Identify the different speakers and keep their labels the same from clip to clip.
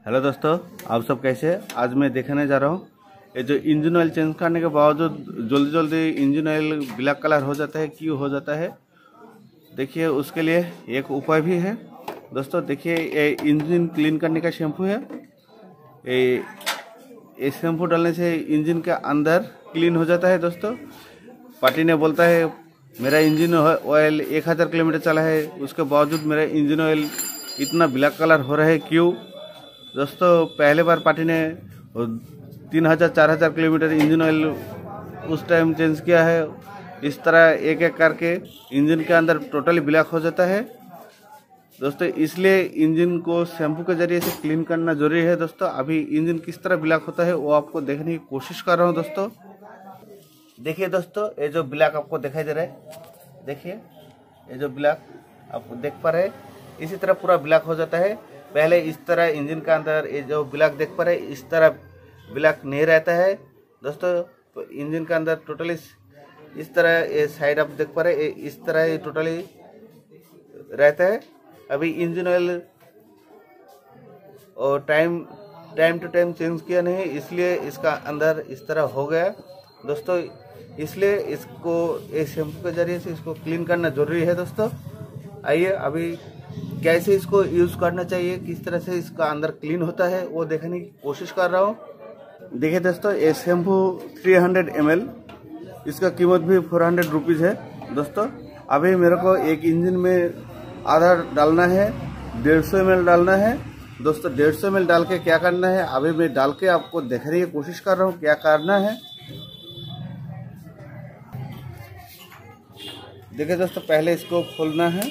Speaker 1: Hello दोस्तों, आप सब कैसे हैं? आज मैं दिखाने जा रहा हूँ ये जो इंजन ऑयल चेंज करने के बावजूद जल्दी जल्दी इंजन ऑयल ब्लैक कलर हो जाता है, क्यों हो जाता है। देखिए, उसके लिए एक उपाय भी है दोस्तों। देखिए, ये इंजन क्लीन करने का शैम्पू है। ये शैम्पू डालने से इंजन के अंदर क्लीन हो जाता है दोस्तों। पार्टी ने बोलता है मेरा इंजन ऑयल 1000 किलोमीटर चला है, उसके बावजूद मेरा इंजन ऑयल इतना ब्लैक कलर हो रहा है, क्यों दोस्तों। पहले बार पार्टी ने 3000-4000 किलोमीटर इंजन ऑयल उस टाइम चेंज किया है। इस तरह एक एक करके इंजन के अंदर टोटली ब्लैक हो जाता है दोस्तों। इसलिए इंजन को शैम्पू के जरिए से क्लीन करना जरूरी है दोस्तों। अभी इंजन किस तरह ब्लैक होता है वो आपको देखने की कोशिश कर रहा हूँ दोस्तों। देखिए दोस्तों, ये जो ब्लैक आपको दिखाई दे रहा है, देखिए ये जो ब्लैक आपको देख पा रहे हैं, इसी तरह पूरा ब्लैक हो जाता है। पहले इस तरह इंजन का अंदर ये जो ब्लैक देख पा रहे हैं, इस तरह ब्लैक नहीं रहता है दोस्तों। इंजन का अंदर टोटली इस तरह ये साइड आप देख पा रहे हैं, इस तरह ये टोटली रहता है। अभी इंजन ऑयल और टाइम टू टाइम चेंज किया नहीं, इसलिए इसका अंदर इस तरह हो गया दोस्तों। इसलिए इसको ये शैम्पू के जरिए से इसको क्लीन करना जरूरी है दोस्तों। आइए अभी कैसे इसको यूज़ करना चाहिए, किस तरह से इसका अंदर क्लीन होता है वो देखने की कोशिश कर रहा हूँ। देखिए दोस्तों, ये शैम्पू 300 ml, इसका कीमत भी 400 रुपीज़ है दोस्तों। अभी मेरे को एक इंजन में आधा डालना है, 150 ml डालना है दोस्तों। 150 ml डाल के क्या करना है, अभी मैं डाल के आपको देखने की कोशिश कर रहा हूँ क्या करना है। देखिए दोस्तों, पहले इसको खोलना है।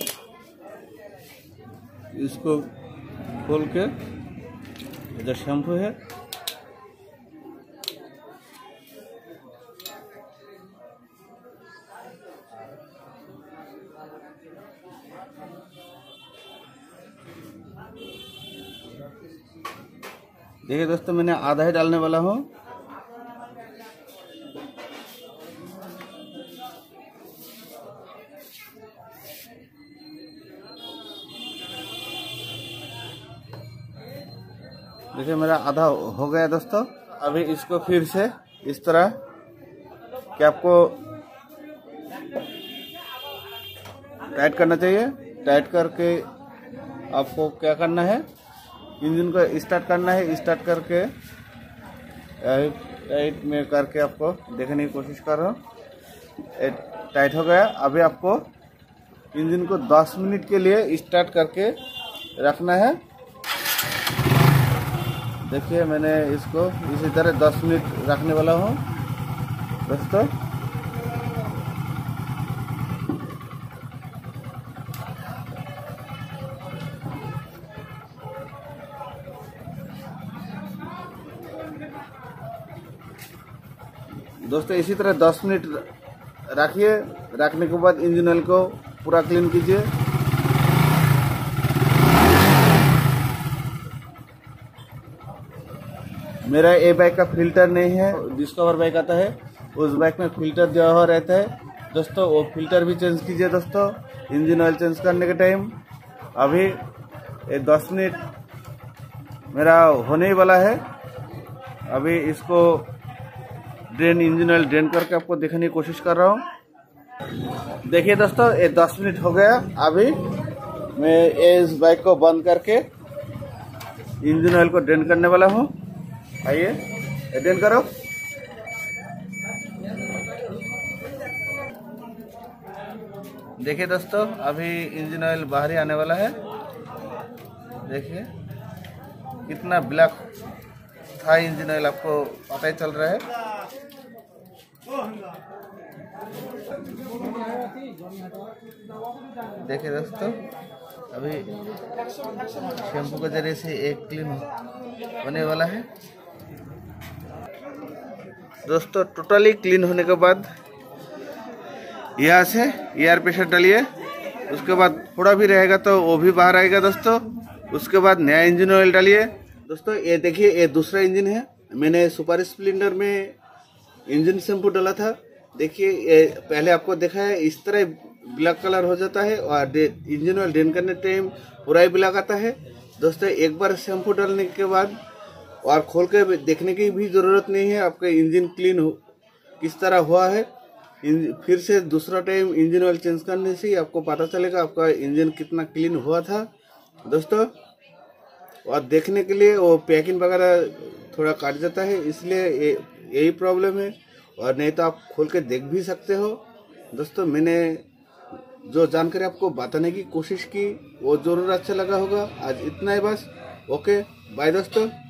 Speaker 1: इसको खोल के जो शैम्पू है देखिए दोस्तों, मैंने आधा ही डालने वाला हूँ। देखिए मेरा आधा हो गया दोस्तों। अभी इसको फिर से इस तरह कैप को टाइट करना चाहिए। टाइट करके आपको क्या करना है, इंजन को स्टार्ट करना है। स्टार्ट करके टाइट में करके आपको देखने की कोशिश कर रहा हूँ। टाइट हो गया। अभी आपको इंजन को 10 मिनट के लिए स्टार्ट करके रखना है। देखिए, मैंने इसको इसी तरह 10 मिनट रखने वाला हूँ दोस्तों। दोस्तों इसी तरह 10 मिनट रखिए। रखने के बाद इंजन ऑयल को पूरा क्लीन कीजिए। मेरा ये बाइक का फिल्टर नहीं है, डिस्कवर बाइक आता है, उस बाइक में फिल्टर दिया हुआ रहता है दोस्तों। वो फिल्टर भी चेंज कीजिए दोस्तों इंजन ऑयल चेंज करने के टाइम। अभी ये 10 मिनट मेरा होने ही वाला है। अभी इसको इंजन ऑयल ड्रेन करके आपको देखने की कोशिश कर रहा हूँ। देखिए दोस्तों, ये 10 मिनट हो गया। अभी मैं इस बाइक को बंद करके इंजन ऑयल को ड्रेन करने वाला हूँ। आइए ड्रेन करो। देखिए दोस्तों, अभी इंजन ऑयल बाहर ही आने वाला है। देखिए कितना ब्लैक था इंजन ऑयल, आपको पता ही चल रहा है। देखिए दोस्तों, अभी शैम्पू के जरिए से एक क्लीन होने वाला है दोस्तों। टोटली क्लीन होने के बाद यहाँ से एयर प्रेशर डालिए। उसके बाद थोड़ा भी रहेगा तो वो भी बाहर आएगा दोस्तों। उसके बाद नया इंजन ऑयल डालिए दोस्तों। ये देखिए, ये दूसरा इंजन है। मैंने सुपर स्प्लेंडर में इंजन शैम्पू डाला था। देखिए, ये पहले आपको देखा है, इस तरह ब्लैक कलर हो जाता है और इंजन ऑयल ड्रेन करने टाइम पूरा ही ब्लैक आता है। दोस्तों एक बार शैम्पू डालने के बाद और खोल के देखने की भी ज़रूरत नहीं है आपका इंजन क्लीन हो किस तरह हुआ है। फिर से दूसरा टाइम इंजन ऑयल चेंज करने से ही आपको पता चलेगा आपका इंजन कितना क्लीन हुआ था दोस्तों। और देखने के लिए वो पैकिंग वगैरह थोड़ा काट जाता है, इसलिए यही प्रॉब्लम है। और नहीं तो आप खोल के देख भी सकते हो दोस्तों। मैंने जो जानकारी आपको बताने की कोशिश की वो ज़रूर अच्छा लगा होगा। आज इतना ही बस। ओके बाय दोस्तों।